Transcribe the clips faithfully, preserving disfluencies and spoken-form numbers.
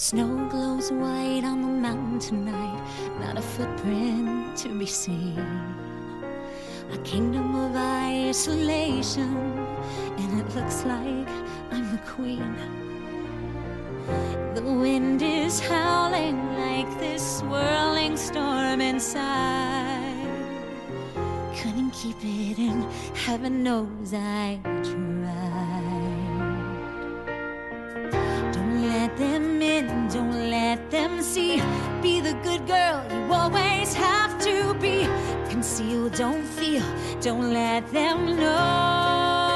Snow glows white on the mountain tonight, not a footprint to be seen. A kingdom of isolation, and it looks like I'm the queen. The wind is howling like this swirling storm inside. Couldn't keep it in, heaven knows I tried. Don't let them in, don't let them see. Be the good girl you always have to be. Conceal, don't feel, don't let them know.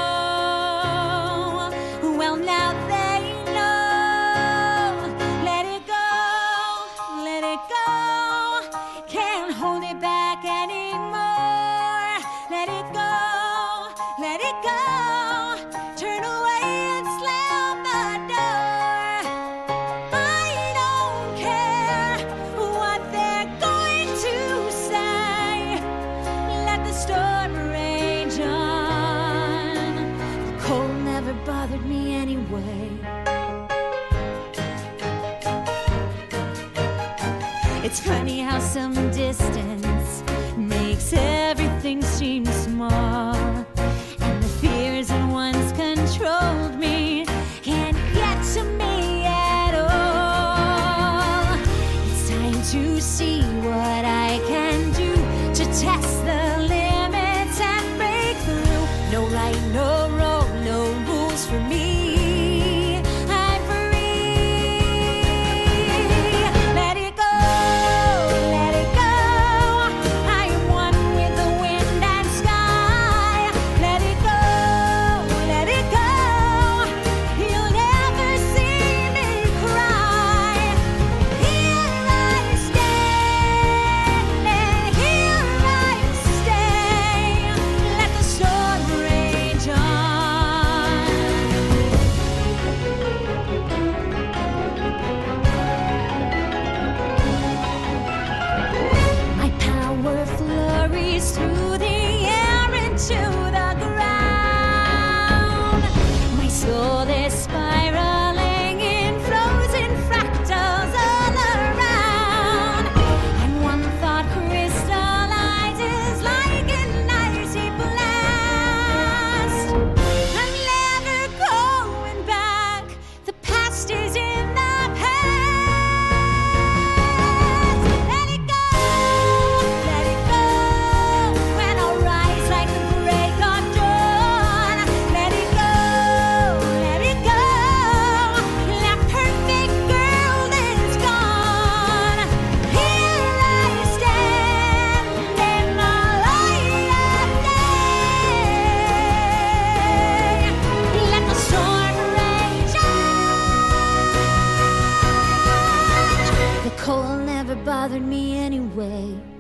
Well, now they know. Let it go, let it go. Can't hold it back anymore. Let it go, let it go. Turn away and slam the door. I don't care what they're going to say. Let the storm rage on. The cold never bothered me anyway. It's funny how some distance makes everything seem small. And the fears that once controlled me can't get to me at all. It's time to see what I can do to test the limits and break through. No right, no wrong, no rules for me. I'm free. Let it go, let it go. I am one with the wind and sky. Let it go, let it go. You'll never see me cry. Here I stand, and here I stay. Let the storm rage on. My power flurries through the air into the ground. My soul is spiraling in frozen fractals all around. And one thought crystallizes like an icy blast. I'm never going back. The past is in the past. Let it go, let it go. When I rise like the break of dawn. Let it go, let it go. That perfect girl is gone. Here I stand in the light of day. Let the storm rage on. The cold never bothered me anyway.